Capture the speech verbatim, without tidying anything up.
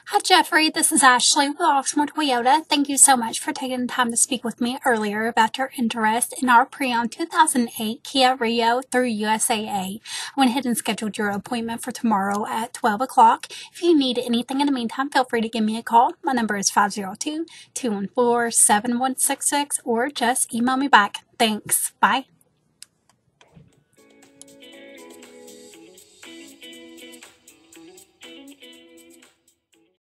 Hi, Jeffrie. This is Ashley with Oxmoor Toyota. Thank you so much for taking the time to speak with me earlier about your interest in our pre-owned two thousand eight Kia Rio through U S A A. I went ahead and scheduled your appointment for tomorrow at twelve o'clock. If you need anything in the meantime, feel free to give me a call. My number is five zero two, two one four, seven one six six or just email me back. Thanks. Bye.